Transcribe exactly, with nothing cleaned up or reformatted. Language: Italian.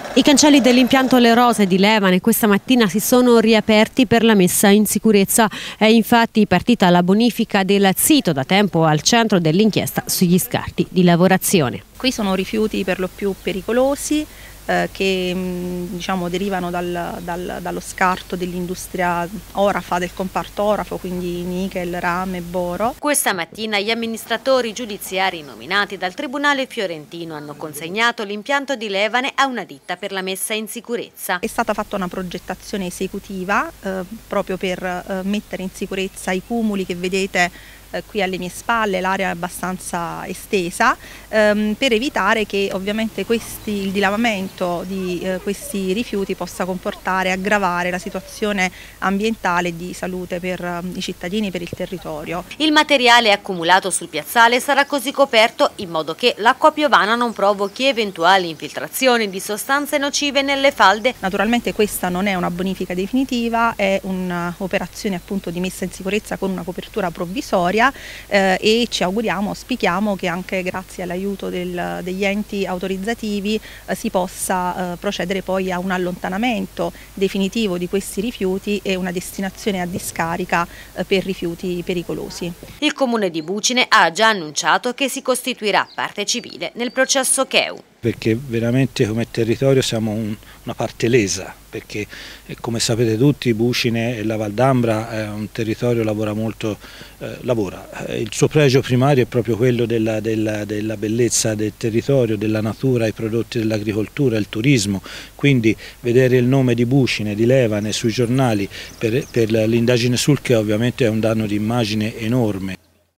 I cancelli dell'impianto Le Rose di Levane questa mattina si sono riaperti per la messa in sicurezza. È infatti partita la bonifica del sito, da tempo al centro dell'inchiesta sugli scarti di lavorazione. Qui sono rifiuti per lo più pericolosi eh, che mh, diciamo, derivano dal, dal, dallo scarto dell'industria orafa, del comparto orafo, quindi nichel, rame, boro. Questa mattina gli amministratori giudiziari nominati dal Tribunale fiorentino hanno consegnato l'impianto di Levane a una ditta per la messa in sicurezza. È stata fatta una progettazione esecutiva eh, proprio per eh, mettere in sicurezza i cumuli che vedete eh, qui alle mie spalle, l'area è abbastanza estesa, ehm, per evitare che ovviamente questi, il dilavamento di eh, questi rifiuti possa comportare, aggravare la situazione ambientale e di salute per eh, i cittadini e per il territorio. Il materiale accumulato sul piazzale sarà così coperto in modo che l'acqua piovana non provochi eventuali infiltrazioni di sostanze nocive nelle falde. Naturalmente questa non è una bonifica definitiva, è un'operazione appunto di messa in sicurezza con una copertura provvisoria eh, e ci auguriamo, auspichiamo che anche grazie all'aiuto del, degli enti autorizzativi eh, si possa eh, procedere poi a un allontanamento definitivo di questi rifiuti e una destinazione a discarica eh, per rifiuti pericolosi. Il Comune di Bucine ha già annunciato che si costituirà parte civile nel processo C E U. Perché veramente come territorio siamo un, una parte lesa, perché eh, come sapete tutti Bucine e la Val d'Ambra è un territorio che lavora molto, eh, lavora. Eh, il suo pregio primario è proprio quello della, della, della bellezza del territorio, della natura, i prodotti dell'agricoltura, il turismo, quindi vedere il nome di Bucine, di Levane sui giornali per, per l'indagine sul che ovviamente è un danno di immagine enorme.